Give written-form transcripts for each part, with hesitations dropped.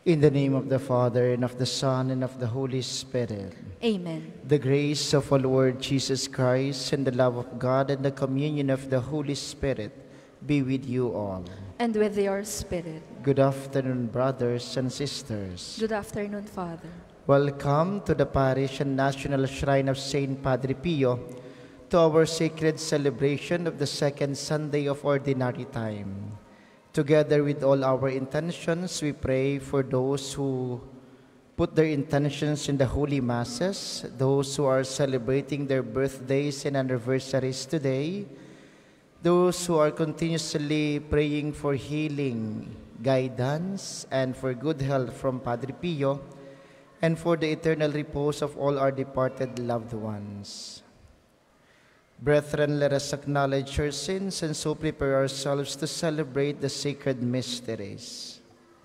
In the name of the Father, and of the Son, and of the Holy Spirit. Amen. The grace of our Lord Jesus Christ, and the love of God, and the communion of the Holy Spirit be with you all. And with your spirit. Good afternoon, brothers and sisters. Good afternoon, Father. Welcome to the Parish and National Shrine of Saint Padre Pio, to our sacred celebration of the second Sunday of Ordinary Time. Together with all our intentions, we pray for those who put their intentions in the Holy Masses, those who are celebrating their birthdays and anniversaries today, those who are continuously praying for healing, guidance, and for good health from Padre Pio, and for the eternal repose of all our departed loved ones. Brethren, let us acknowledge our sins and so prepare ourselves to celebrate the sacred mysteries.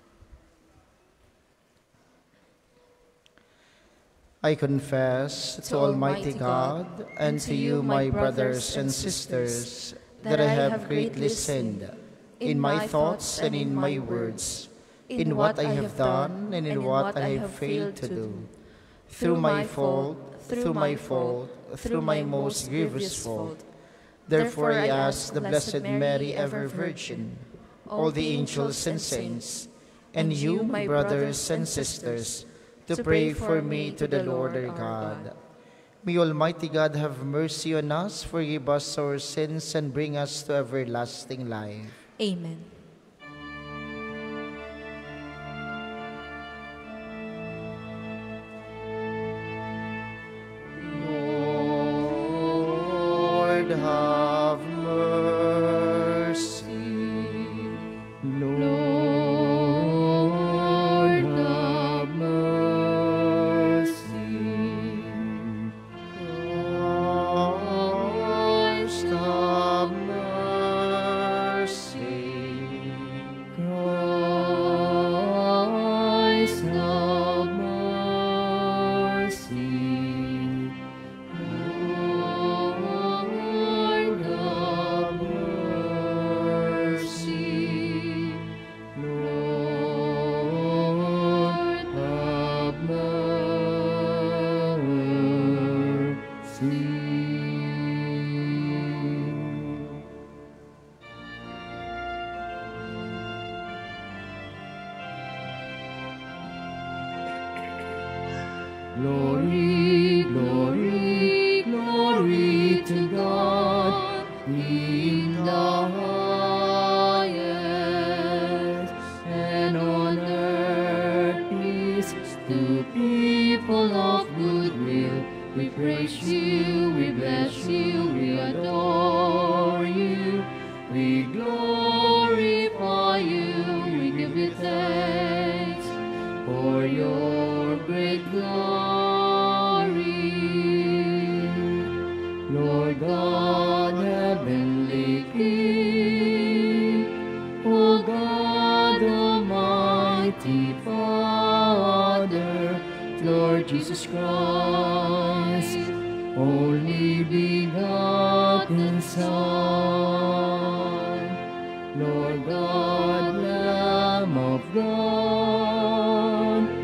I confess to Almighty God and to you, my brothers and sisters, that I have greatly sinned in my thoughts and in my words, in what I have done and in what I have failed to do. Through my fault, through my most grievous fault. Therefore I ask the Blessed Mary, ever Virgin, all the angels and saints, and you, my brothers and sisters, to pray for me to the Lord our God. May Almighty God have mercy on us, forgive us our sins, and bring us to everlasting life. Amen. Lord, have mercy. Lord, have mercy. Christ, have mercy. Christ, have mercy. Lord, have mercy. Lord, have mercy. Glory, glory, glory to God in the highest, and on earth peace to people of good will. We praise you, we bless you, we adore you, we glorify you, we give you thanks for your great glory. Lord God, heavenly King, O God, Almighty Father, Lord Jesus Christ, only begotten Son, Lord God, Lamb of God,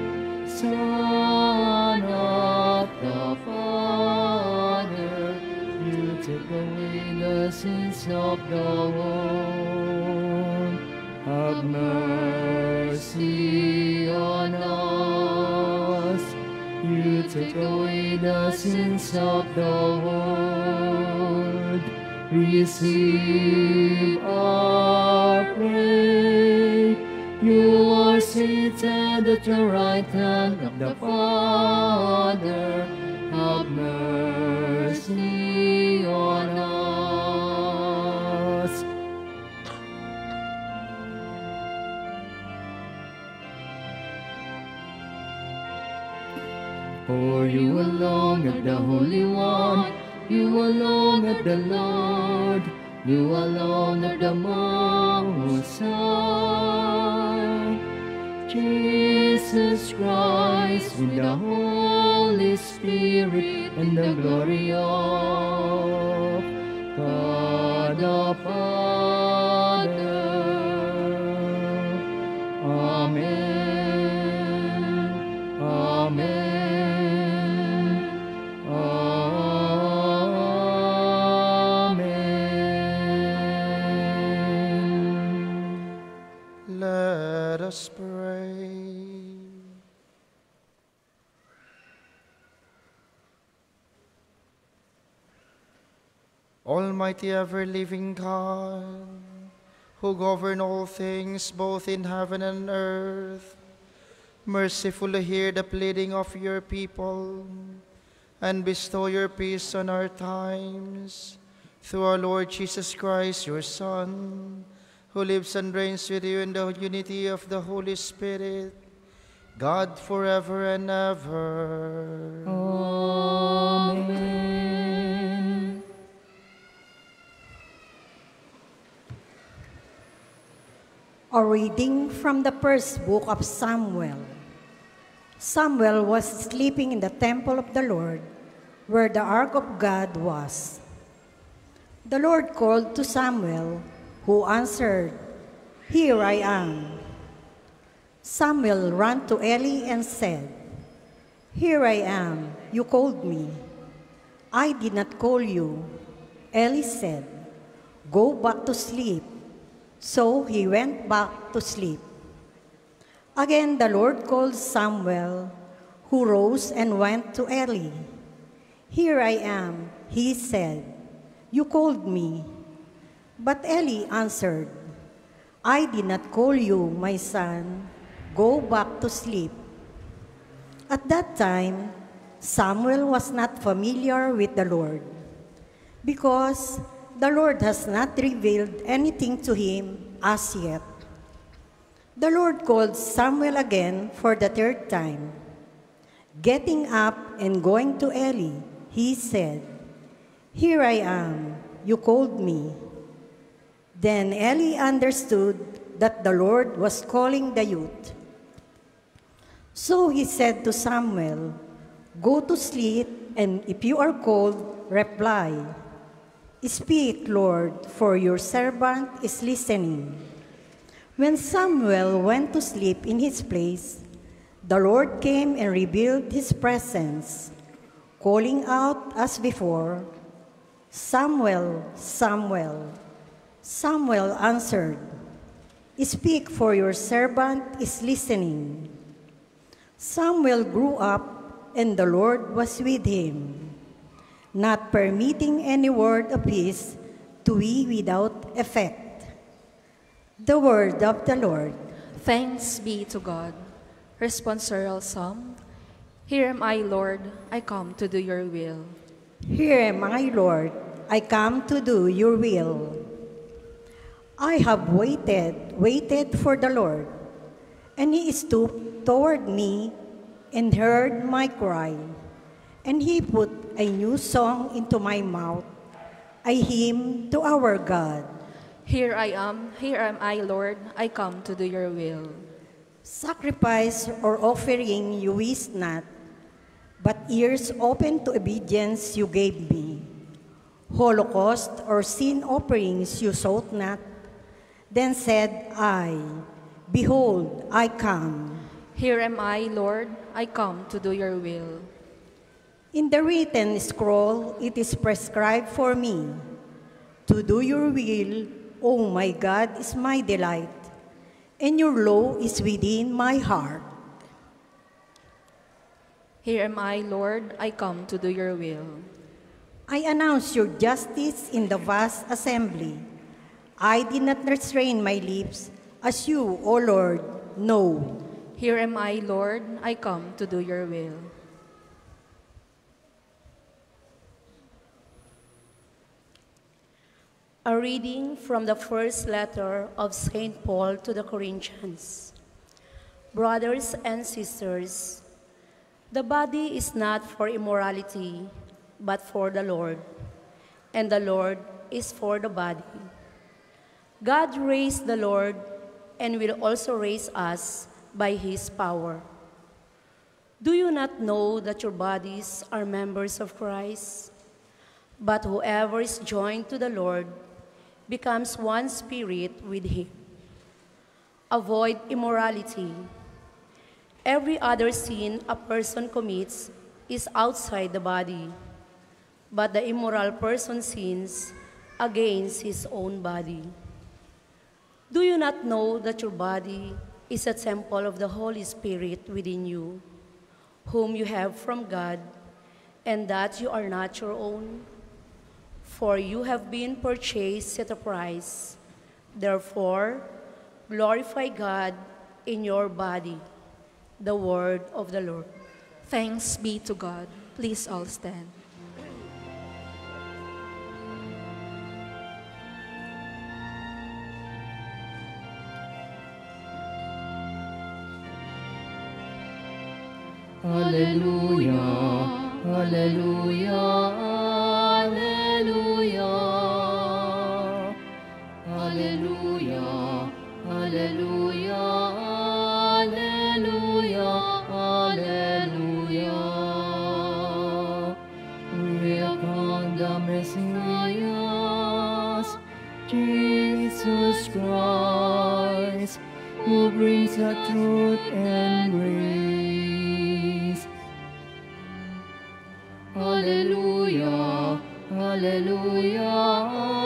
Son of the Father, you took away the sins of the world. Have mercy on us. You took away the sins of the world. Receive our praise. You are seated at the right hand of the Father. Have mercy on us. For you alone are the Holy One, you alone are the Lord, you alone are the Most High. Jesus Christ, with the Holy Spirit and the glory of God the Father. Amen. Almighty ever-living God, who govern all things both in heaven and earth, mercifully hear the pleading of your people and bestow your peace on our times. Through our Lord Jesus Christ, your Son, who lives and reigns with you in the unity of the Holy Spirit, God forever and ever. Amen. A reading from the first book of Samuel. Samuel was sleeping in the temple of the Lord, where the ark of God was. The Lord called to Samuel, who answered, "Here I am." Samuel ran to Eli and said, "Here I am, you called me." "I did not call you." Eli said, "Go back to sleep." So he went back to sleep. Again the Lord called Samuel, who rose and went to Eli. "Here I am," he said, "you called me." But Eli answered, "I did not call you, my son. Go back to sleep." At that time, Samuel was not familiar with the Lord, because the Lord has not revealed anything to him as yet. The Lord called Samuel again for the third time. Getting up and going to Eli, he said, "Here I am, you called me." Then Eli understood that the Lord was calling the youth. So he said to Samuel, "Go to sleep, and if you are called, reply, 'Speak, Lord, for your servant is listening.'" When Samuel went to sleep in his place, the Lord came and revealed his presence, calling out as before, "Samuel, Samuel." Samuel answered, "Speak, for your servant is listening." Samuel grew up, and the Lord was with him, not permitting any word of his to be without effect. The word of the Lord. Thanks be to God. Responsorial Psalm. Here am I, Lord, I come to do your will. Here am I, Lord, I come to do your will. I have waited for the Lord, and he stooped toward me and heard my cry. And he put a new song into my mouth, a hymn to our God. Here am I, Lord, I come to do your will. Sacrifice or offering you wished not, but ears open to obedience you gave me. Holocaust or sin offerings you sought not. Then said I, "Behold, I come." Here am I, Lord, I come to do your will. In the written scroll it is prescribed for me, to do your will, O my God, is my delight, and your law is within my heart. Here am I, Lord, I come to do your will. I announce your justice in the vast assembly. I did not restrain my lips, as you, O Lord, know. Here am I, Lord, I come to do your will. A reading from the first letter of St. Paul to the Corinthians. Brothers and sisters, the body is not for immorality, but for the Lord, and the Lord is for the body. God raised the Lord and will also raise us by his power. Do you not know that your bodies are members of Christ? But whoever is joined to the Lord becomes one spirit with him. Avoid immorality. Every other sin a person commits is outside the body, but the immoral person sins against his own body. Do you not know that your body is a temple of the Holy Spirit within you, whom you have from God, and that you are not your own? for you have been purchased at a price. Therefore, glorify God in your body. The word of the Lord. Thanks be to God. Please all stand. Hallelujah, hallelujah, hallelujah, hallelujah, hallelujah, hallelujah, hallelujah. We have found the Messiah, Jesus Christ, who brings the truth and grace. Hallelujah, hallelujah,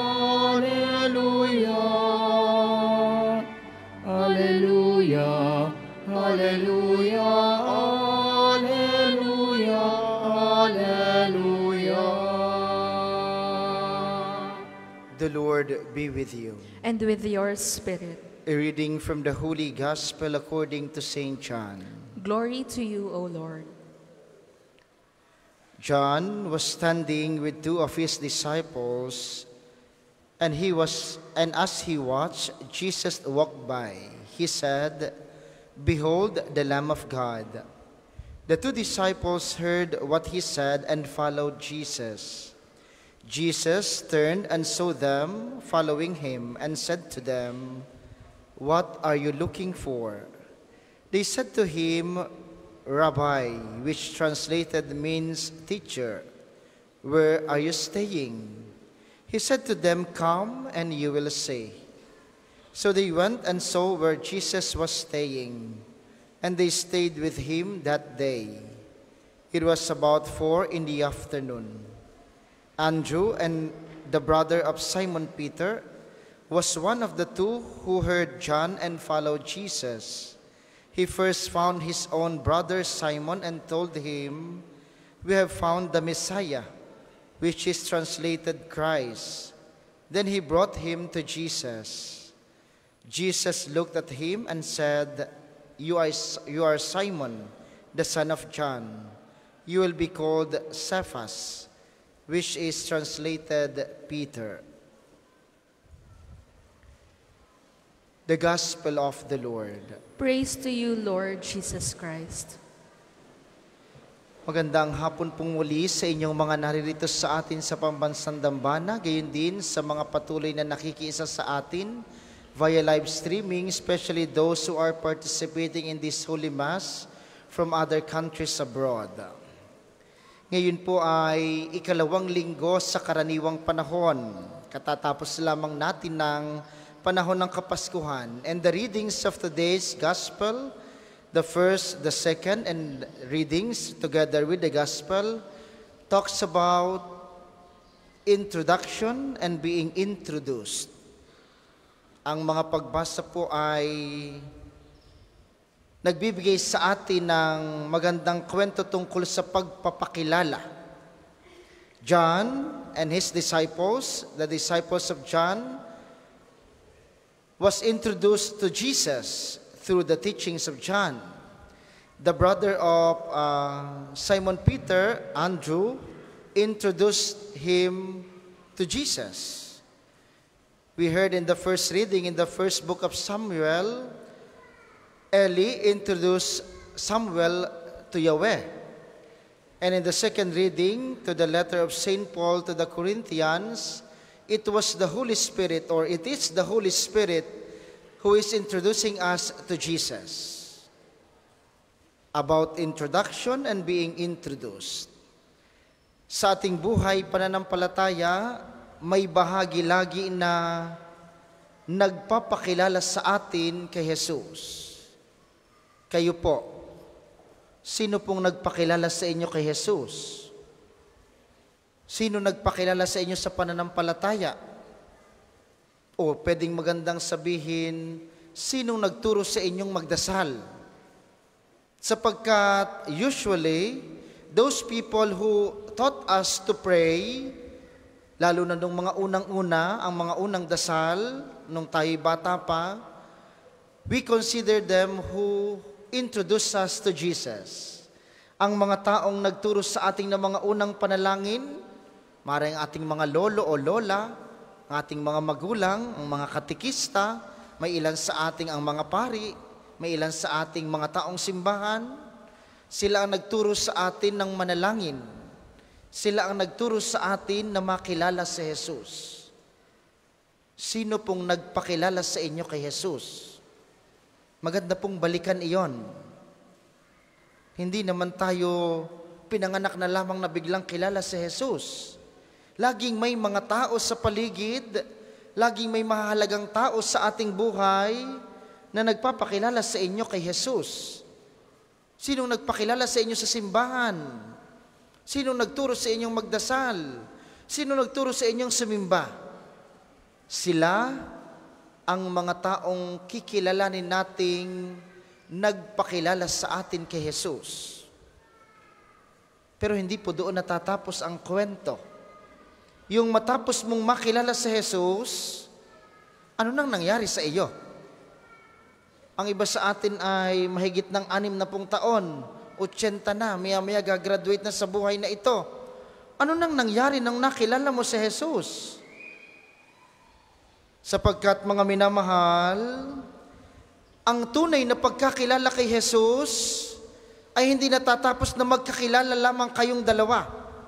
hallelujah, hallelujah, hallelujah, hallelujah, hallelujah. The Lord be with you. And with your spirit. A reading from the Holy Gospel according to St. John. Glory to you, O Lord. John was standing with two of his disciples, and as he watched Jesus walk by, he said, "Behold the Lamb of God." The two disciples heard what he said and followed Jesus. Jesus turned and saw them following him and said to them, "What are you looking for?" They said to him, "Rabbi," which translated means teacher, "where are you staying?" He said to them, "Come and you will see." So they went and saw where Jesus was staying, and they stayed with him that day. It was about 4 p.m. Andrew, and the brother of Simon Peter, was one of the two who heard John and followed Jesus. He first found his own brother Simon and told him, "We have found the Messiah," which is translated Christ. Then he brought him to Jesus. Jesus looked at him and said, You are Simon, the son of John. You will be called Cephas," which is translated Peter. The Gospel of the Lord. Praise to you, Lord Jesus Christ. Magandang hapon pong muli sa inyong mga naririto sa atin sa pambansang dambana, gayon din sa mga patuloy na nakikiisa sa atin via live streaming, especially those who are participating in this Holy Mass from other countries abroad. Ngayon po ay ikalawang linggo sa karaniwang panahon. Katatapos lamang natin ng panahon ng Kapaskuhan. And the readings of today's Gospel, the first, the second, and readings together with the Gospel, talks about introduction and being introduced. Ang mga pagbasa po ay nagbibigay sa atin ng magandang kwento tungkol sa pagpapakilala. John and his disciples, the disciples of John, was introduced to Jesus through the teachings of John. The brother of Simon Peter, Andrew, introduced him to Jesus. We heard in the first reading in the first book of Samuel, Eli introduced Samuel to Yahweh. And in the second reading to the letter of St. Paul to the Corinthians, it was the Holy Spirit, or it is the Holy Spirit, who is introducing us to Jesus. About introduction and being introduced. Sa ating buhay pananampalataya, may bahagi lagi na nagpapakilala sa atin kay Jesus. Kayo po, sino pong nagpakilala sa inyo kay Jesus? Sino nagpakilala sa inyo sa pananampalataya? O pwedeng magandang sabihin, sinong nagturo sa inyong magdasal? Sapagkat usually, those people who taught us to pray Lalo na nung mga unang-una, ang mga unang dasal, nung tayo'y bata pa, we consider them who introduced us to Jesus. Ang mga taong nagturo sa ating ng mga unang panalangin, maraming ating mga lolo o lola, ang ating mga magulang, ang mga katikista, may ilan sa ating ang mga pari, may ilan sa ating mga taong simbahan. Sila ang nagturo sa atin ng manalangin. Sila ang nagturo sa atin na makilala si Jesus. Sino pong nagpakilala sa inyo kay Jesus? Maganda pong balikan iyon. Hindi naman tayo pinanganak na lamang na biglang kilala si Jesus. Laging may mga tao sa paligid, laging may mahalagang tao sa ating buhay na nagpapakilala sa inyo kay Jesus. Sinong nagpakilala sa inyo sa simbahan? Sinong nagturo sa inyong magdasal? Sinong nagturo sa inyong sumimba? Sila ang mga taong kikilalanin nating nagpakilala sa atin kay Jesus. Pero hindi po doon natatapos ang kwento. Yung matapos mong makilala si Jesus, ano nang nangyari sa iyo? Ang iba sa atin ay mahigit ng 60 taon, 80 na, maya-maya gagraduate na sa buhay na ito. Ano nang nangyari nang nakilala mo si Jesus? Sapagkat mga minamahal, ang tunay na pagkakilala kay Jesus ay hindi natatapos na magkakilala lamang kayong dalawa.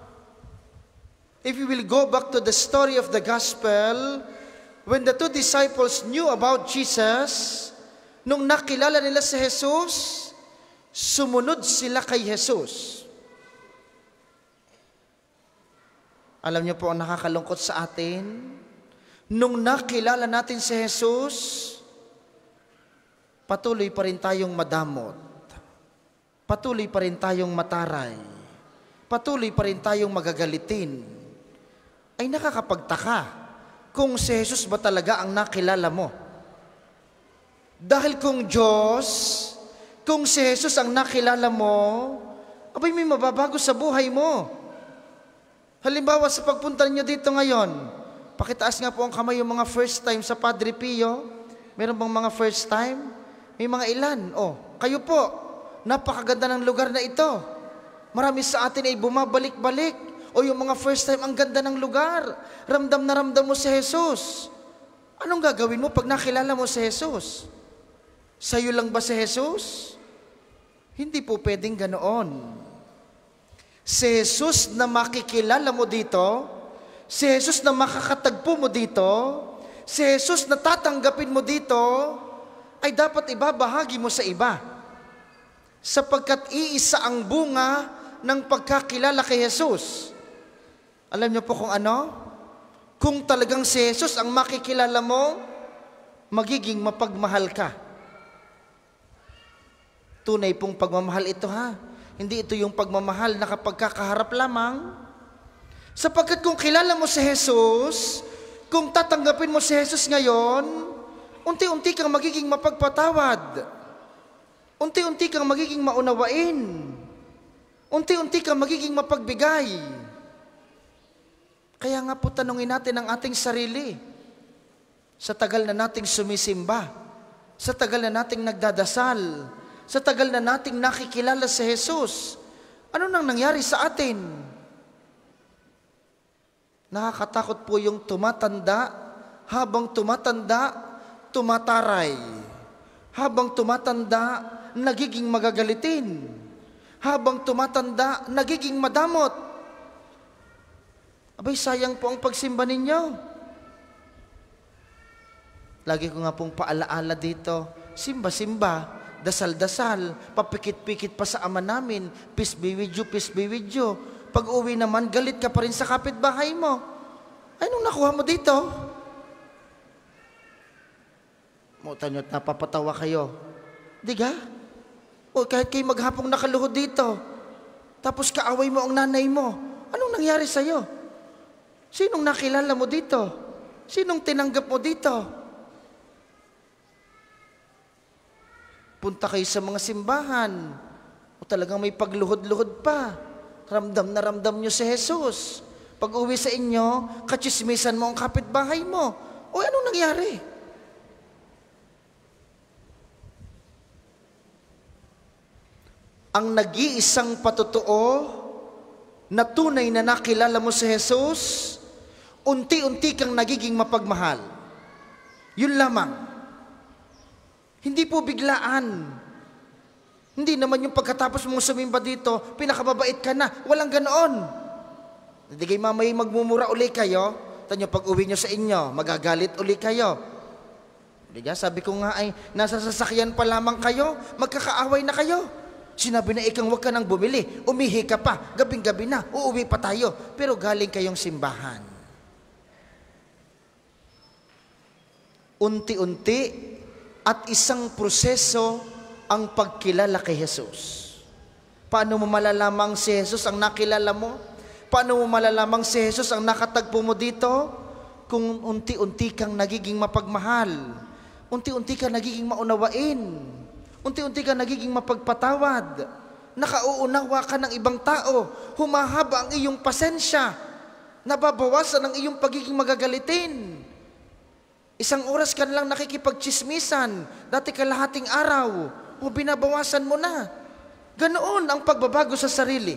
If you will go back to the story of the gospel, when the two disciples knew about Jesus, nung nakilala nila si Jesus, sumunod sila kay Jesus. Alam niyo po ang nakakalungkot sa atin, nung nakilala natin si Jesus, patuloy pa rin tayong madamot. Patuloy pa rin tayong mataray. Patuloy pa rin tayong magagalitin. Ay nakakapagtaka kung si Jesus ba talaga ang nakilala mo. Dahil kung Diyos, kung si Jesus ang nakilala mo, abay may mababago sa buhay mo. Halimbawa sa pagpunta niyo dito ngayon, pakitaas nga po ang kamay yung mga first time sa Padre Pio. Meron bang mga first time? May mga ilan. Kayo po, napakaganda ng lugar na ito. Marami sa atin ay bumabalik-balik. Yung mga first time, ang ganda ng lugar. Ramdam na ramdam mo si Jesus. Anong gagawin mo pag nakilala mo si Jesus? Sa'yo lang ba si Jesus? Hindi po pwedeng ganoon. Si Jesus na makikilala mo dito, si Jesus na makakatagpo mo dito, si Jesus na tatanggapin mo dito, ay dapat ibabahagi mo sa iba. Sapagkat iisa ang bunga ng pagkakilala kay Jesus. Alam niyo po kung ano? Kung talagang si Jesus ang makikilala mo, magiging mapagmahal ka. Tunay pong pagmamahal ito ha. Hindi ito yung pagmamahal na kapag kakaharap lamang. Sapagkat kung kilala mo si Jesus, kung tatanggapin mo si Jesus ngayon, unti-unti kang magiging mapagpatawad. Unti-unti kang magiging maunawain. Unti-unti kang magiging mapagbigay. Kaya nga po tanungin natin ang ating sarili. Sa tagal na nating sumisimba, sa tagal na nating nagdadasal, sa tagal na nating nakikilala si Jesus, ano nang nangyari sa atin? Nakakatakot po yung tumatanda, habang tumatanda, tumataray. Habang tumatanda, nagiging magagalitin. Habang tumatanda, nagiging madamot. Abay, sayang po ang pagsimba ninyo. Lagi ko nga pong paalaala dito, simba-simba, dasal-dasal, papikit-pikit pa sa ama namin, peace be with you, peace be with you. Pag uwi naman, galit ka pa rin sa kapitbahay mo. Ay, nung nakuha mo dito? Muta nyo't napapatawa kayo. Diga? O kahit kayo maghapong nakaluhod dito, tapos kaaway mo ang nanay mo, anong nangyari sa'yo? Sinong nakilala mo dito? Sinong tinanggap mo dito? Punta kayo sa mga simbahan, o talagang may pagluhod-luhod pa. Ramdam na ramdam nyo si Jesus. Pag uwi sa inyo, katsismisan mo ang kapitbahay mo. O anong nangyari? Ang nag-iisang patotoo na tunay na nakilala mo si Jesus, unti-unti kang nagiging mapagmahal. Yun lamang. Hindi po biglaan. Hindi naman yung pagkatapos mong sumimba dito, pinakamabait ka na. Walang ganoon. Hindi kayo mamay magmumura uli kayo. Tanyo, pag uwi nyo sa inyo, magagalit uli kayo. Diba? Sabi ko nga ay, nasa sasakyan pa lamang kayo, magkakaaway na kayo. Sinabi na ikang huwag ka nang bumili, umihi ka pa, gabing-gabi na, uuwi pa tayo. Pero galing kayong simbahan. Unti-unti at isang proseso ang pagkilala kay Jesus. Paano mo malalamang si Jesus ang nakilala mo? Paano mo malalamang si Jesus ang nakatagpo mo dito? Kung unti-unti kang nagiging mapagmahal, unti-unti kang nagiging maunawain, unti-unti kang nagiging mapagpatawad, nakauunawa ka ng ibang tao, humahaba ang iyong pasensya, nababawasan ang iyong pagiging magagalitin. Isang oras ka lang nakikipagchismisan, dati kalahating araw, o binabawasan mo na. Ganoon ang pagbabago sa sarili.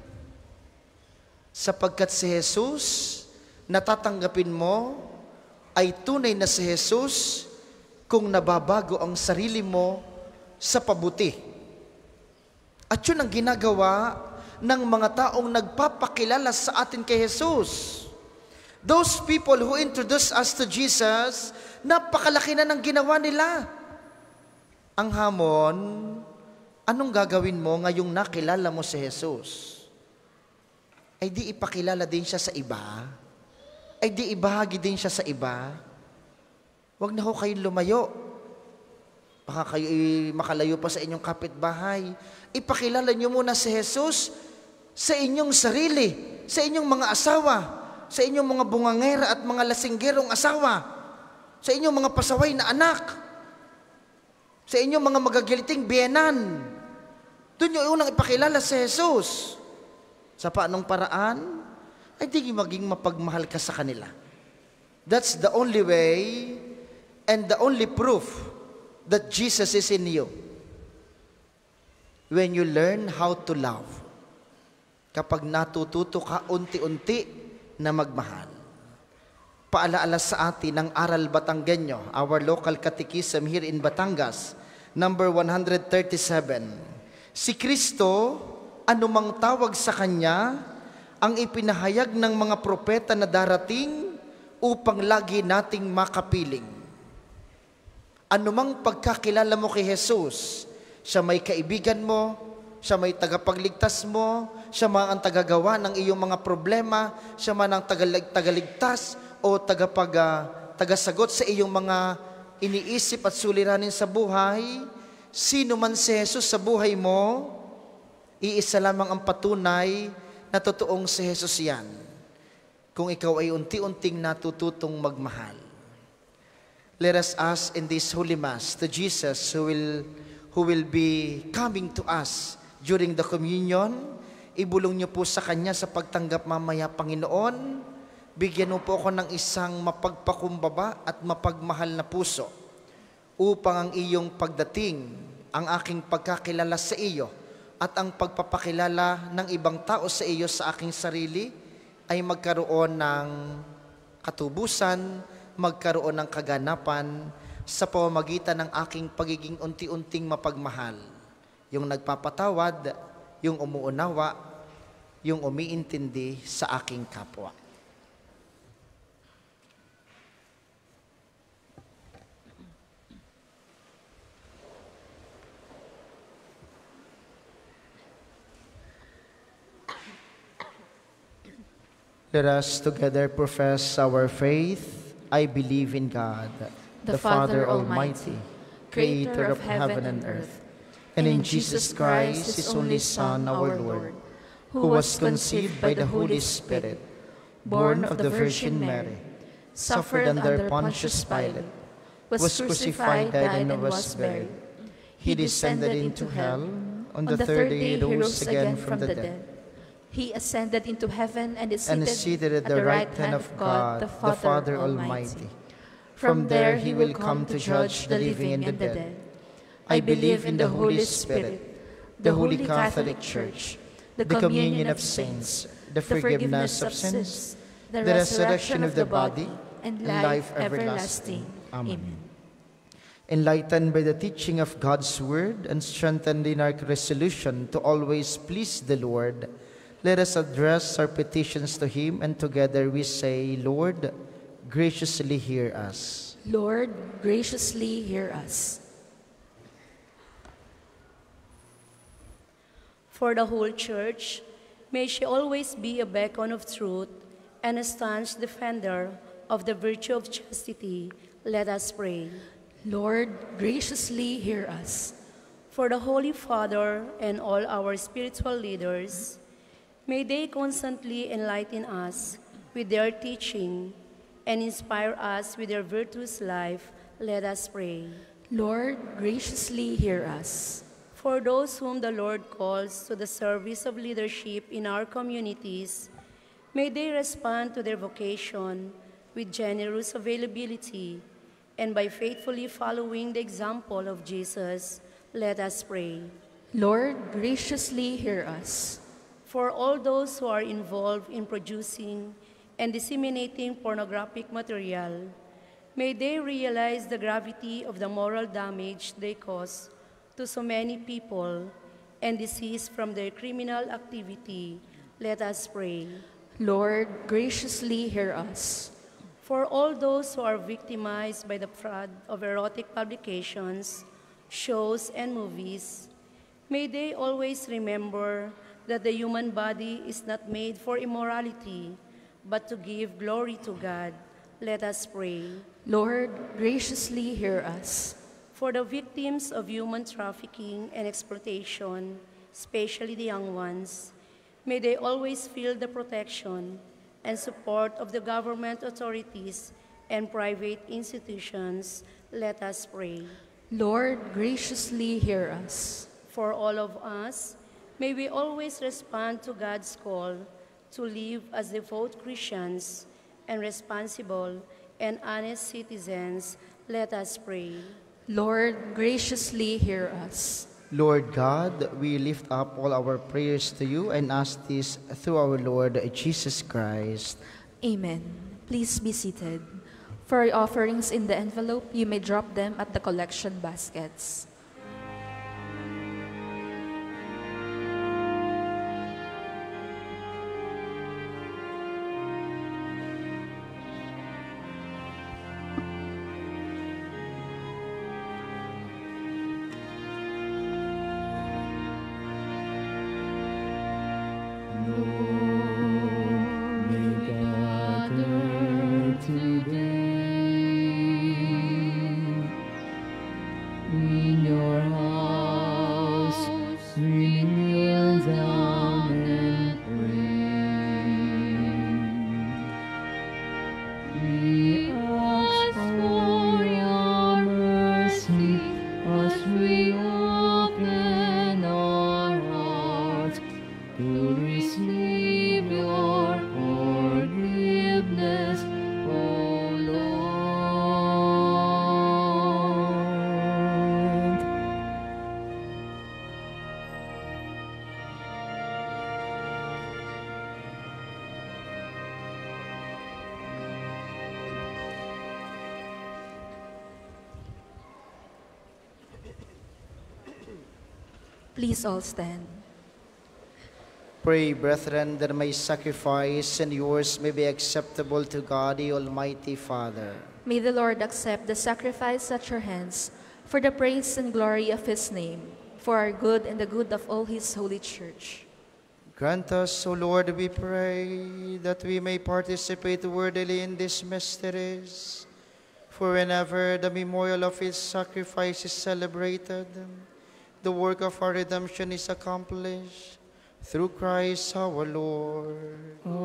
Sapagkat si Jesus, natatanggapin mo, ay tunay na si Jesus kung nababago ang sarili mo sa pabuti. At yun ang ginagawa ng mga taong nagpapakilala sa atin kay Jesus. Those people who introduce us to Jesus, napakalaki na ng ginawa nila. Ang hamon, anong gagawin mo ngayong nakilala mo si Jesus? Ay di ipakilala din siya sa iba? Ay di ibahagi din siya sa iba? Huwag na ho kayong lumayo. Baka kayo makalayo pa sa inyong kapitbahay. Ipakilala niyo muna si Jesus sa inyong sarili, sa inyong mga asawa, sa inyong mga bungangera at mga lasinggerong asawa, sa inyong mga pasaway na anak, sa inyong mga magagiliting biyenan. Doon nyo unang ipakilala si Jesus. Sa paanong paraan? Ay di maging mapagmahal ka sa kanila. That's the only way and the only proof that Jesus is in you. When you learn how to love. Kapag natututo ka unti-unti na magmahal. Paalaala sa atin ng Aral Batanggenyo, our local catechism here in Batangas, number 137. Si Kristo, anumang tawag sa Kanya, ang ipinahayag ng mga propeta na darating upang lagi nating makapiling. Anumang pagkakilala mo kay Jesus, siya may kaibigan mo, siya may tagapagligtas mo, siya man ang tagagawa ng iyong mga problema, siya man ang tagaligtas o tagasagot sa iyong mga iniisip at suliranin sa buhay. Sino man si Jesus sa buhay mo, iisa lamang ang patunay na totoong si Jesus yan. Kung ikaw ay unti-unting natututong magmahal. Let us ask in this Holy Mass to Jesus who will be coming to us during the communion. Ibulong niyo po sa Kanya sa pagtanggap mamaya, Panginoon. Bigyan mo po ako ng isang mapagpakumbaba at mapagmahal na puso upang ang iyong pagdating, ang aking pagkakilala sa iyo at ang pagpapakilala ng ibang tao sa iyo sa aking sarili ay magkaroon ng katubusan, magkaroon ng kaganapan sa pamamagitan ng aking pagiging unti-unting mapagmahal. Yung nagpapatawad, yung umuunawa, yung umiintindi sa aking kapwa. Let us together profess our faith. I believe in God, the Father Almighty, Creator of heaven and earth, and in Jesus Christ, His only Son, our Lord, who was conceived by the Holy Spirit, born of the Virgin Mary, suffered under Pontius Pilate, was crucified, died, and was buried. He descended into hell. On the third day, he rose again from the dead. He ascended into heaven and is and is seated at the right hand of God, the Father Almighty. From there he will come to judge the living and the dead. I believe in the Holy Spirit, the Holy Catholic Church, the communion of saints, the forgiveness of sins, the resurrection of the body, and life everlasting. Amen. Enlightened by the teaching of God's Word and strengthened in our resolution to always please the Lord, let us address our petitions to Him, and together we say, Lord, graciously hear us. Lord, graciously hear us. For the whole Church, may she always be a beacon of truth and a staunch defender of the virtue of chastity. Let us pray. Lord, graciously hear us. For the Holy Father and all our spiritual leaders, may they constantly enlighten us with their teaching and inspire us with their virtuous life. Let us pray. Lord, graciously hear us. For those whom the Lord calls to the service of leadership in our communities, may they respond to their vocation with generous availability, and by faithfully following the example of Jesus, let us pray. Lord, graciously hear us. For all those who are involved in producing and disseminating pornographic material, may they realize the gravity of the moral damage they cause to so many people and desist from their criminal activity. Let us pray. Lord, graciously hear us. For all those who are victimized by the fraud of erotic publications, shows, and movies, may they always remember that the human body is not made for immorality, but to give glory to God. Let us pray. Lord, graciously hear us. For the victims of human trafficking and exploitation, especially the young ones, may they always feel the protection and support of the government authorities and private institutions. Let us pray. Lord, graciously hear us. For all of us, may we always respond to God's call to live as devout Christians and responsible and honest citizens. Let us pray. Lord, graciously hear us. Lord God, we lift up all our prayers to you and ask this through our Lord Jesus Christ. Amen. Please be seated. For your offerings in the envelope, you may drop them at the collection baskets. Please all stand. Pray, brethren, that my sacrifice and yours may be acceptable to God, the Almighty Father. May the Lord accept the sacrifice at your hands for the praise and glory of His name, for our good and the good of all His holy Church. Grant us, O Lord, we pray, that we may participate worthily in these mysteries. For whenever the memorial of His sacrifice is celebrated, the work of our redemption is accomplished. Through Christ our Lord.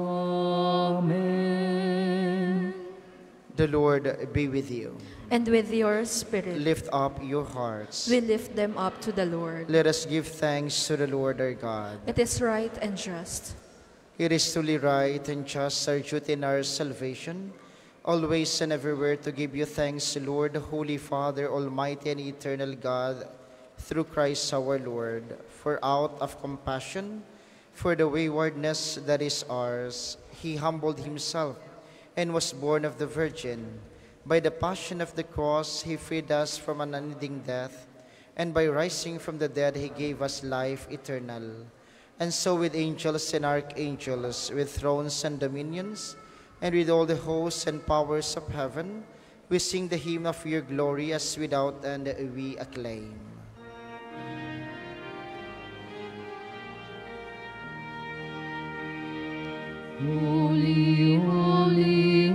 Amen. The Lord be with you. And with your spirit, Lift up your hearts. we lift them up to the Lord. Let us give thanks to the Lord our God. It is right and just. It is truly right and just, our duty and our salvation, always and everywhere to give you thanks, Lord, Holy Father, Almighty and Eternal God, through Christ our Lord. For out of compassion for the waywardness that is ours, he humbled himself and was born of the Virgin. By the passion of the cross, he freed us from an unending death, and by rising from the dead, he gave us life eternal. And so with angels and archangels, with thrones and dominions, and with all the hosts and powers of heaven, we sing the hymn of your glory as without end we acclaim. Holy, holy,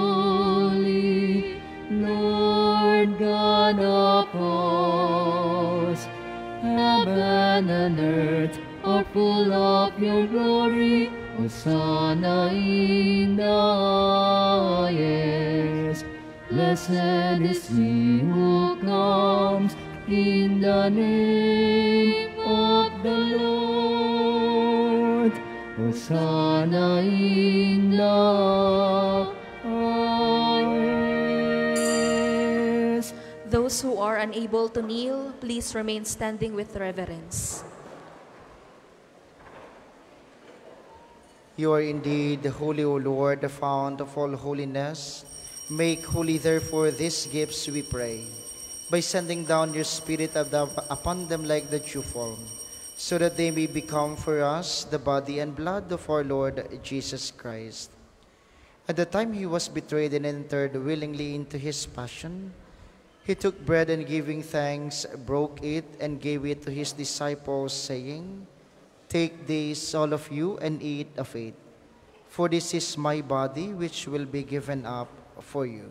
holy, Lord God of hosts, heaven and earth are full of your glory. Hosanna in the highest. Blessed is he who comes in the name of the Lord. Hosanna in the highest. Those who are unable to kneel, please remain standing with reverence. You are indeed holy, O Lord, the fount of all holiness. Make holy, therefore, these gifts, we pray, by sending down your Spirit upon them like the dewfall, so that they may become for us the body and blood of our Lord Jesus Christ. At the time he was betrayed and entered willingly into his passion, he took bread and giving thanks, broke it and gave it to his disciples, saying, "Take this, all of you, and eat of it, for this is my body which will be given up for you."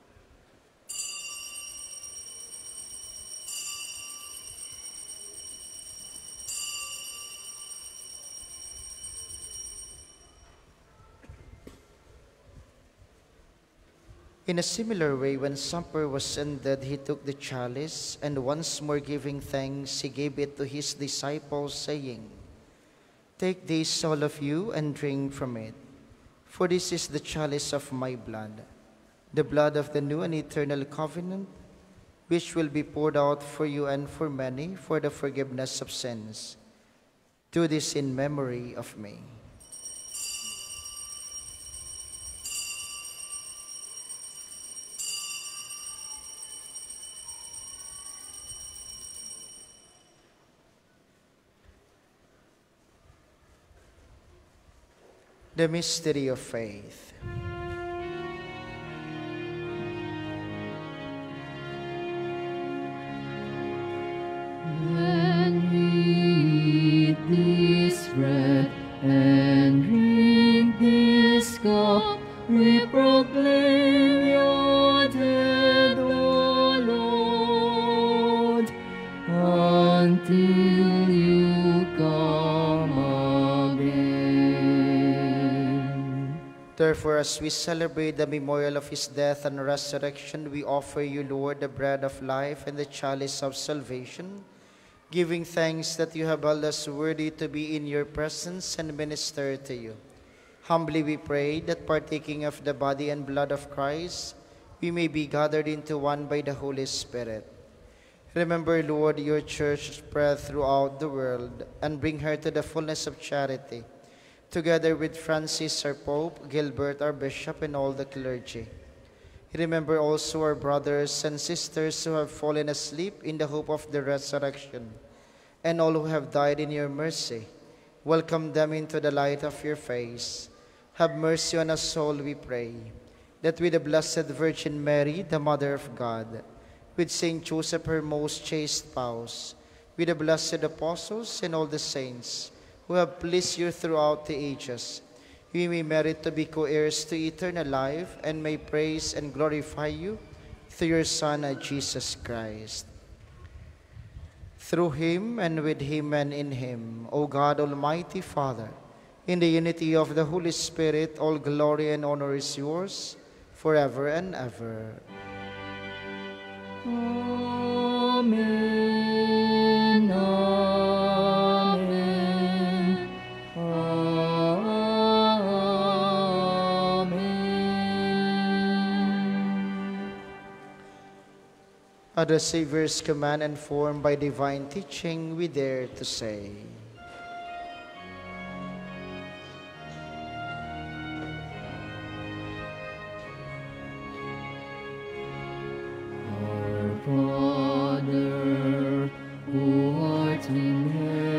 In a similar way, when supper was ended, he took the chalice, and once more giving thanks, he gave it to his disciples, saying, "Take this, all of you, and drink from it, for this is the chalice of my blood, the blood of the new and eternal covenant, which will be poured out for you and for many for the forgiveness of sins. Do this in memory of me." The mystery of faith. When we eat this bread and drink this cup, we proclaim your death, O Lord, until you come again. Therefore, as we celebrate the memorial of his death and resurrection, we offer you, Lord, the bread of life and the chalice of salvation, giving thanks that you have held us worthy to be in your presence and minister to you. Humbly we pray that, partaking of the body and blood of Christ, we may be gathered into one by the Holy Spirit. Remember, Lord, your church spread throughout the world, and bring her to the fullness of charity, together with Francis our Pope, Gilbert our Bishop, and all the clergy. Remember also our brothers and sisters who have fallen asleep in the hope of the resurrection, and all who have died in your mercy. Welcome them into the light of your face. Have mercy on us all, we pray, that with the Blessed Virgin Mary, the Mother of God, with Saint Joseph, her most chaste spouse, with the blessed apostles and all the saints who have pleased you throughout the ages, we may merit to be co-heirs to eternal life, and may praise and glorify you through your Son, Jesus Christ. Through him, and with him, and in him, O God, Almighty Father, in the unity of the Holy Spirit, all glory and honor is yours forever and ever. Amen. Amen. Amen. At the Savior's command and formed by divine teaching, we dare to say, Our Father, who art in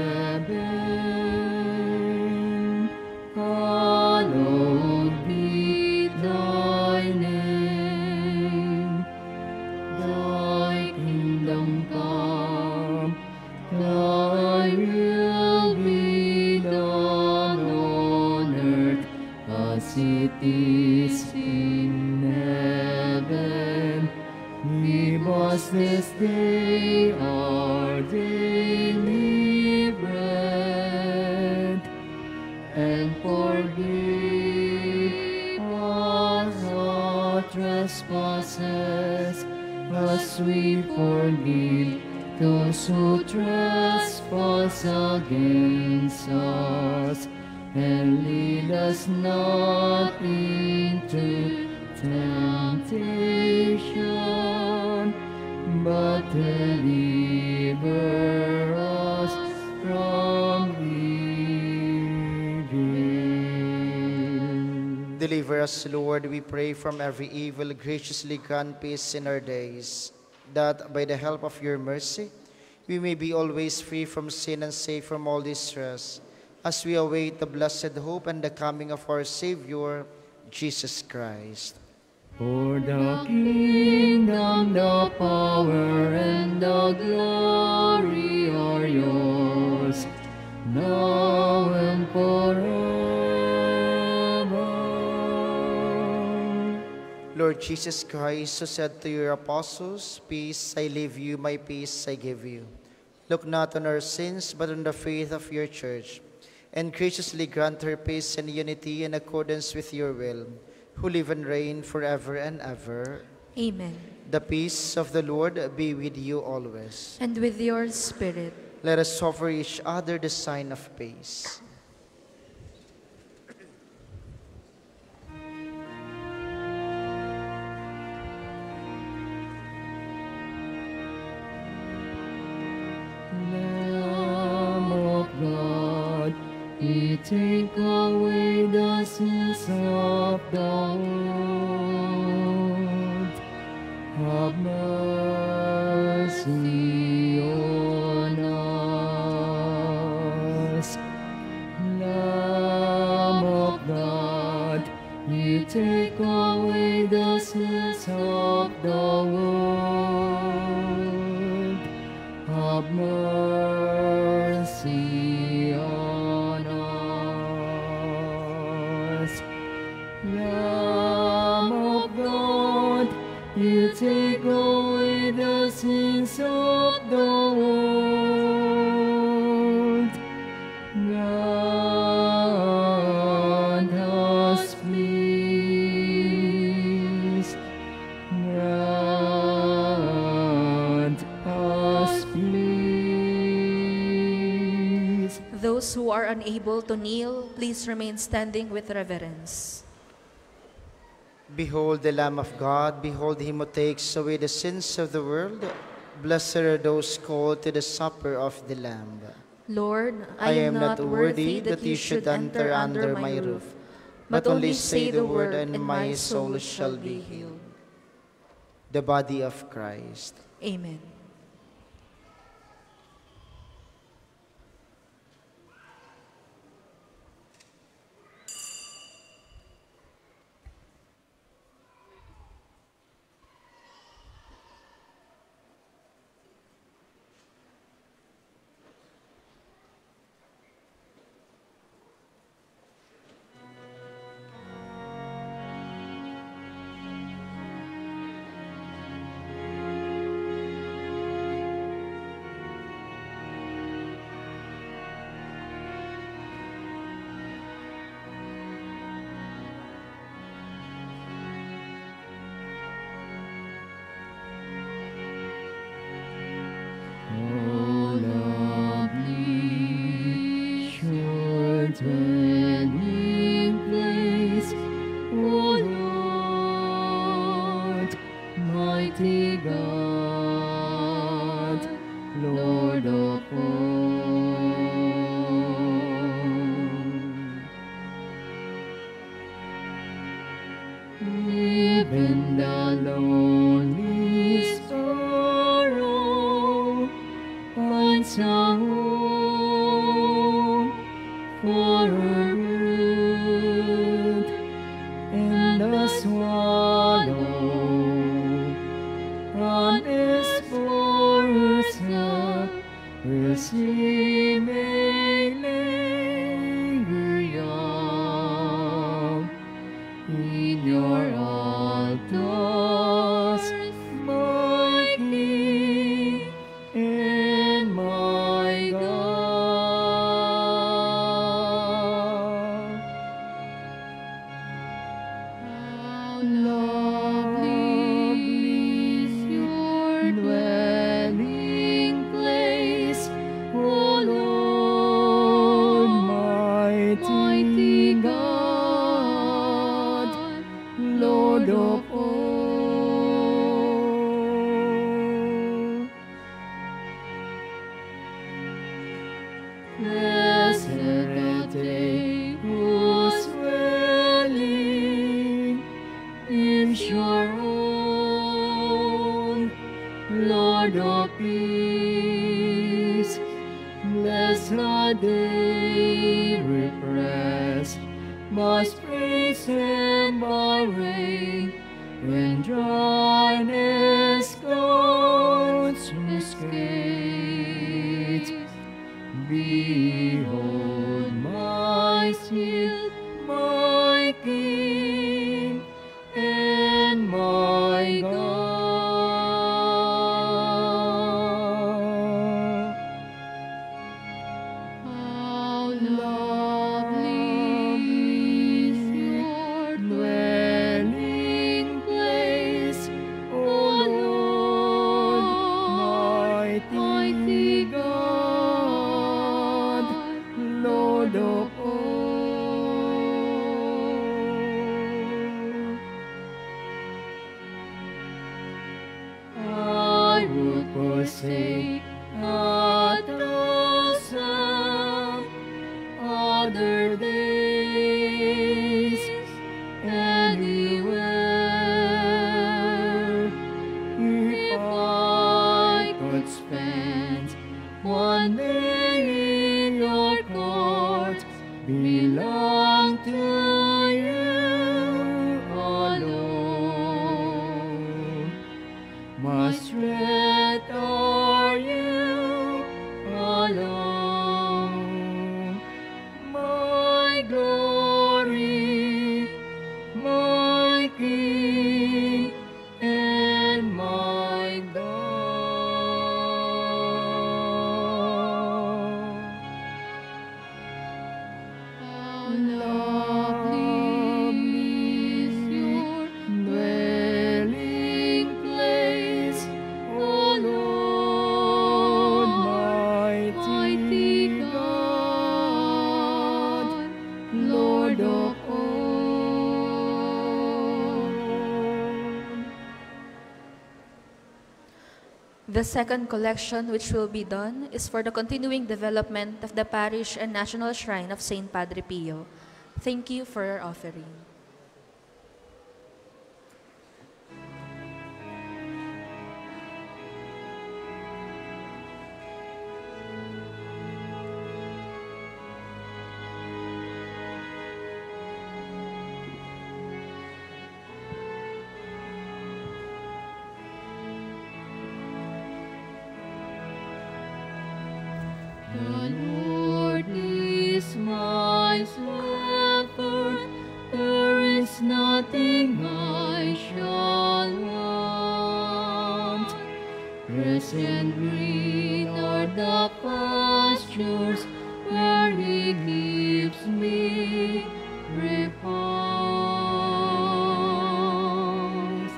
heaven, hallowed be thy name. Thy kingdom come, thy will be done on earth as it is in heaven. Give us this day our daily bread, and forgive us our trespasses, as we forgive those who trespass against us. And lead us not into temptation, but deliver us from evil. Deliver us, Lord, we pray, from every evil. Graciously grant peace in our days, that by the help of your mercy, we may be always free from sin and safe from all distress, as we await the blessed hope and the coming of our Savior, Jesus Christ. For the kingdom, the power, and the glory are yours, now and forever. Lord Jesus Christ, who said to your apostles, "Peace I leave you, my peace I give you," look not on our sins, but on the faith of your church, and graciously grant her peace and unity in accordance with your will, who live and reign forever and ever. Amen. The peace of the Lord be with you always. And with your spirit. Let us offer each other the sign of peace. Lamb of God, you take away the sins of the world. Have mercy on us. Lamb of God, you take away the sins of the world. Have mercy on us. Lamb of God, you take away the sins of the world. Grant us peace. Grant us peace. Those who are unable to kneel, please remain standing with reverence. Behold the Lamb of God, behold him who takes away the sins of the world. Blessed are those called to the supper of the Lamb. Lord, I am not worthy that you should enter under my roof, but only say the word and my soul shall be healed. The body of Christ. Amen. dwelling place, O Lord, mighty God. lonely sparrow finds a home for her brood, and the swallow on his forest where she may lay her young in your altars, my King and my God. How lovely is your dwelling place, O Lord, mighty God, Lord of all. Blessed are they whose dwelling is your own, Lord of peace. Blessed are they refreshed by praise and by rain, when dryness clouds his gate. Behold my shield, my King and my God. How lovely is your dwelling place, O Lord, mighty God, Lord of all. I would forsake 1,000 other days anywhere if I could spend one day in your court, belong to you alone. My strength are you alone, my glory, my King and my God. How lovely is your dwelling place, O Lord, mighty God, Lord of all. The second collection which will be done is for the continuing development of the parish and national shrine of St. Padre Pio. Thank you for your offering. The Lord is my shepherd, there is nothing I shall want. Rest and green are the pastures where He gives me repose.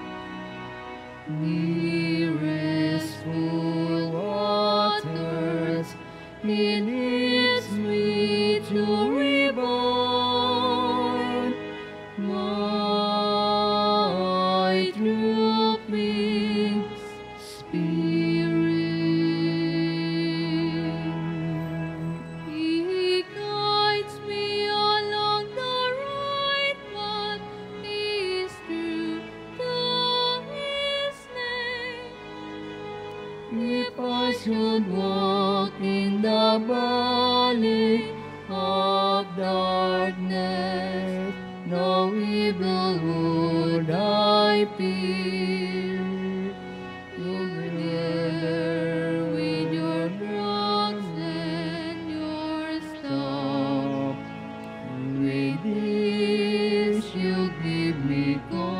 Nearest full waters, He leads me to reborn my drooping spirit. He guides me along the If I should walk in the valley of darkness, no evil would I fear. Together with your rocks and your staff, with this you give me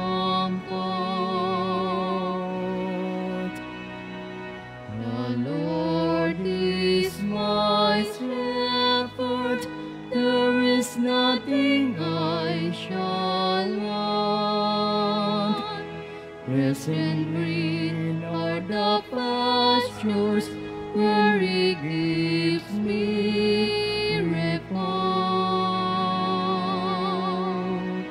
comfort. The Lord is my shepherd, there is nothing I shall want. Present green are the pastures where He gives me repose.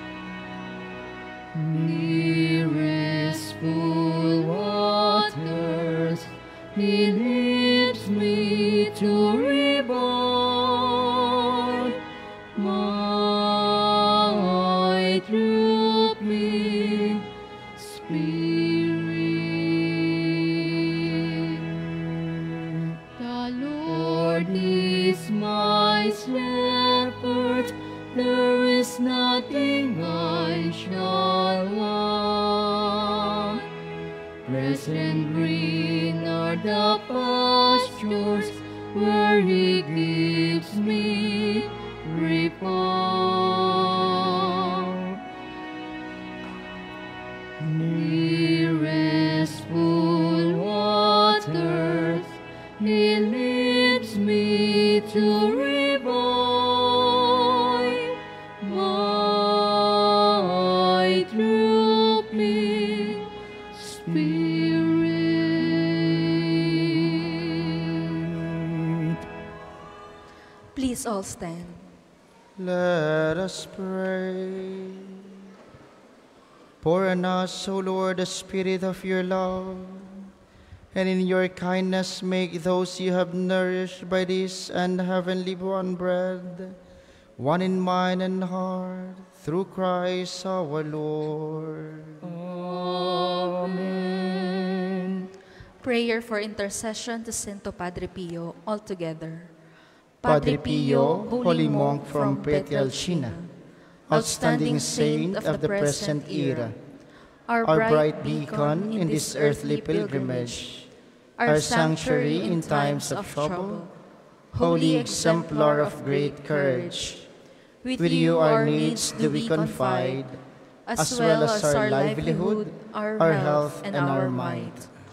Near restful waters, He leads me to rebound. My drooping spirit. The Lord is my shepherd, there is nothing I shall want. Pleasant green are the pastures where He gives me repose. Near restful waters, He leads me to revive my drooping spirit. Please all stand. Let us pray. Pour on us, O Lord, the Spirit of your love, and in your kindness make those you have nourished by this and heavenly one bread, one in mind and heart, through Christ our Lord. Amen. Prayer for intercession to Santo Padre Pio, all together. Padre Pio, holy monk from Pietrelcina, outstanding saint of the present era, our bright beacon in this earthly pilgrimage, our sanctuary in times of trouble, holy exemplar of great courage. With you our needs do we confide, as well as our livelihood, our health, and our might.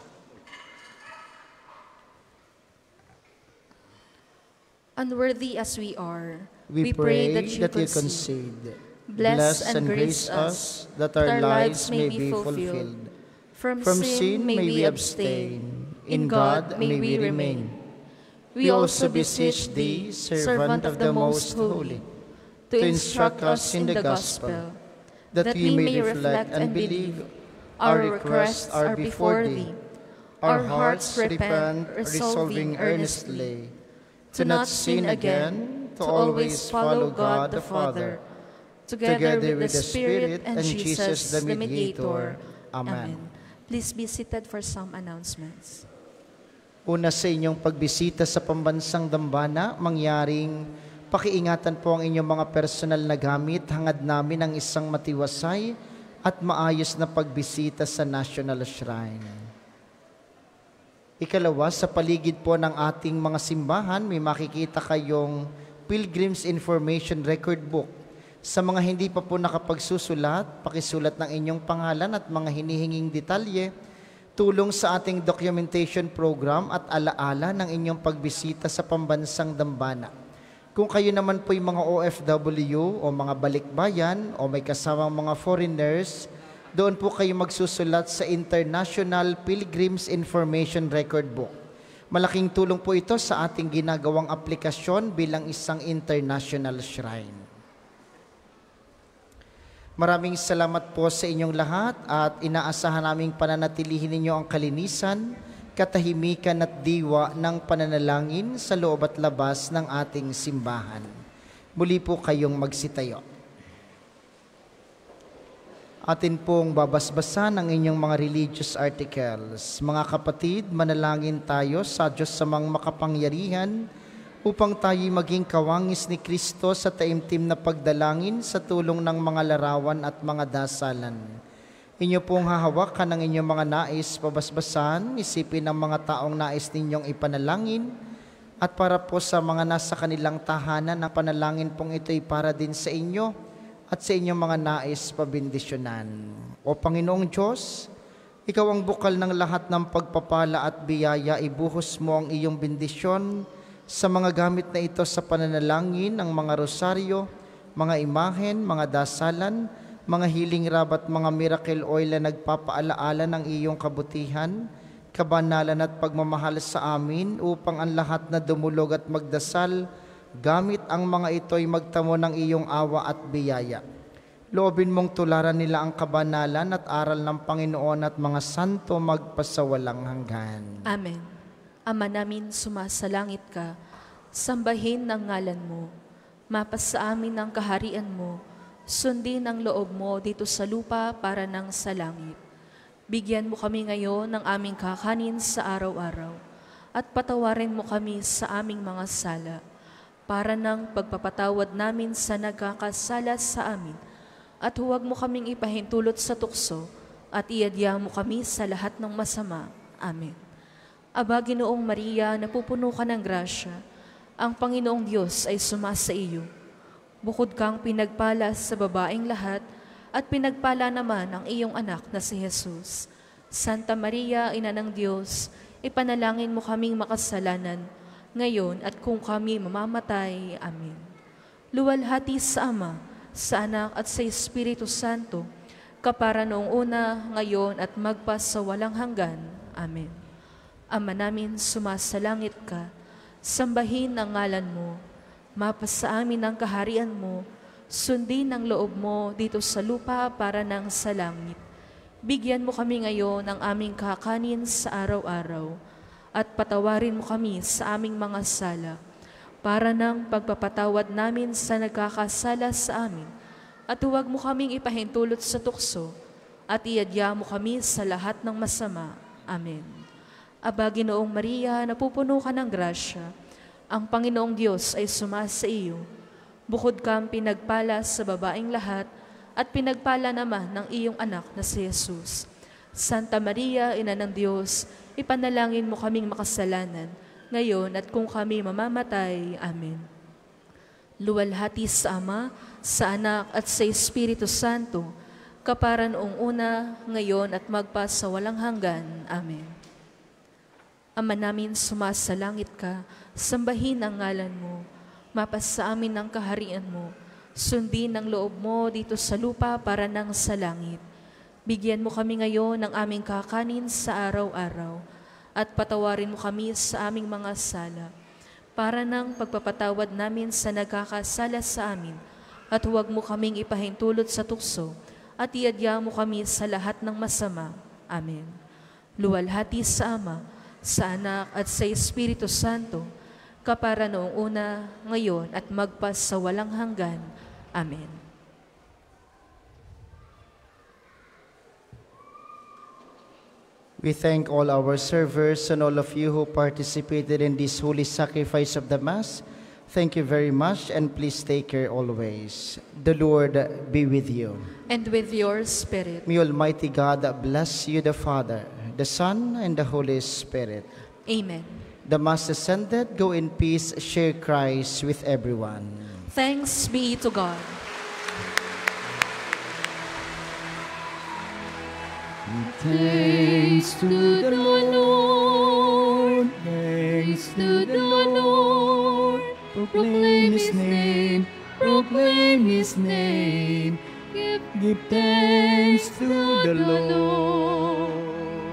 Unworthy as we are, We pray that you concede, bless and grace us, that our lives may be fulfilled. From From sin may we abstain, in God may we remain. We also beseech Thee, servant of the Most Holy, to instruct us in the gospel, that we may reflect and believe. Our requests are before Thee. Our hearts repent, resolving earnestly to not sin again, to always follow God the Father, together with the Spirit and Jesus the Mediator. Amen. Please be seated for some announcements. Una sa inyong pagbisita sa pambansang dambana, mangyaring pakiingatan po ang inyong mga personal na gamit, hangad namin ang isang matiwasay at maayos na pagbisita sa National Shrine. Ikalawa, sa paligid po ng ating mga simbahan, may makikita kayong Pilgrim's Information Record Book. Sa mga hindi pa po nakapagsusulat, pakisulat ng inyong pangalan at mga hinihinging detalye, tulong sa ating documentation program at alaala ng inyong pagbisita sa pambansang dambana. Kung kayo naman po'y mga OFW o mga balikbayan o may kasamang mga foreigners, doon po kayo magsusulat sa International Pilgrims Information Record Book. Malaking tulong po ito sa ating ginagawang aplikasyon bilang isang international shrine. Maraming salamat po sa inyong lahat at inaasahan naming pananatilihin ninyo ang kalinisan, katahimikan at diwa ng pananalangin sa loob at labas ng ating simbahan. Muli po kayong magsitayo. Atin pong babasbasan ang inyong mga religious articles. Mga kapatid, manalangin tayo sa Diyos samang makapangyarihan upang tayo'y maging kawangis ni Kristo sa taimtim na pagdalangin sa tulong ng mga larawan at mga dasalan. Inyo pong hahawakan ang inyong mga nais pabasbasan, isipin ang mga taong nais ninyong ipanalangin, at para po sa mga nasa kanilang tahanan, ang panalangin pong ito'y para din sa inyo at sa inyong mga nais pabindisyonan. O Panginoong Diyos, Ikaw ang bukal ng lahat ng pagpapala at biyaya, ibuhos mo ang iyong bendisyon sa mga gamit na ito sa pananalangin, ang mga rosaryo, mga imahen, mga dasalan, mga healing rub at mga miracle oil na nagpapaalaala ng iyong kabutihan, kabanalan at pagmamahal sa amin upang ang lahat na dumulog at magdasal gamit ang mga ito'y magtamo ng iyong awa at biyaya. Loobin mong tularan nila ang kabanalan at aral ng Panginoon at mga santo magpasawalang hanggan. Amen. Ama namin, sumasalangit ka, sambahin ang ngalan mo, mapasa amin ang kaharian mo, sundin ang loob mo dito sa lupa para nang sa langit. Bigyan mo kami ngayon ng aming kakanin sa araw-araw, at patawarin mo kami sa aming mga sala, para ng pagpapatawad namin sa nagkakasala sa amin, at huwag mo kaming ipahintulot sa tukso, at iadya mo kami sa lahat ng masama. Amen. Aba, Ginoong Maria, napupuno ka ng grasya, ang Panginoong Diyos ay sumasa iyo. Bukod kang pinagpala sa babaeng lahat, at pinagpala naman ang iyong anak na si Jesus. Santa Maria, Ina ng Diyos, ipanalangin mo kaming makasalanan, ngayon at kung kami mamamatay. Amen. Luwalhati sa Ama, sa Anak at sa Espiritu Santo, kapara noong una, ngayon at magpa sa walang hanggan. Amen. Ama namin, sumasalangit ka, sambahin ang ngalan mo, mapasa amin ang kaharian mo, sundin ang loob mo dito sa lupa para nang sa langit. Bigyan mo kami ngayon ng aming kakanin sa araw-araw, at patawarin mo kami sa aming mga sala, para ng pagpapatawad namin sa nagkakasala sa amin, at huwag mo kaming ipahintulot sa tukso, at iadya mo kami sa lahat ng masama. Amen. Aba, Ginoong Maria, napupuno ka ng grasya, ang Panginoong Diyos ay sumasa iyo. Bukod kang pinagpala sa babaeng lahat, at pinagpala naman ng iyong anak na si Jesus. Santa Maria, Ina ng Diyos, ipanalangin mo kaming makasalanan, ngayon at kung kami mamamatay. Amen. Luwalhati sa Ama, sa Anak at sa Espiritu Santo, kapara noong una, ngayon at magpa sa walang hanggan. Amen. Ama namin, sumasalangit ka, sambahin ang ngalan mo, mapasa amin ang kaharian mo, sundin ang loob mo dito sa lupa para nang sa langit. Bigyan mo kami ngayon ng aming kakanin sa araw-araw, at patawarin mo kami sa aming mga sala, para ng pagpapatawad namin sa nagkakasala sa amin, at huwag mo kaming ipahintulot sa tukso, at iadya mo kami sa lahat ng masama. Amen. Luwalhati sa Ama, sa Anak at sa Espiritu Santo, kapara noong una, ngayon at magpa sa walang hanggan. Amen. We thank all our servers and all of you who participated in this holy sacrifice of the Mass. Thank you very much, and please take care always. The Lord be with you. And with your spirit. May Almighty God bless you, the Father, the Son, and the Holy Spirit. Amen. The Mass is ended. Go in peace. Share Christ with everyone. Thanks be to God. Thanks to the Lord, thanks to the Lord. Proclaim His name, proclaim His name. Give thanks to the Lord.